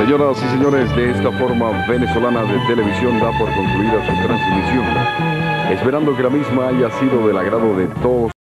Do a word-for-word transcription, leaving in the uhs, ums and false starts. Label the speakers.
Speaker 1: Señoras y señores, de esta forma Venezolana de Televisión da por concluida su transmisión, esperando que la misma haya sido del agrado de todos.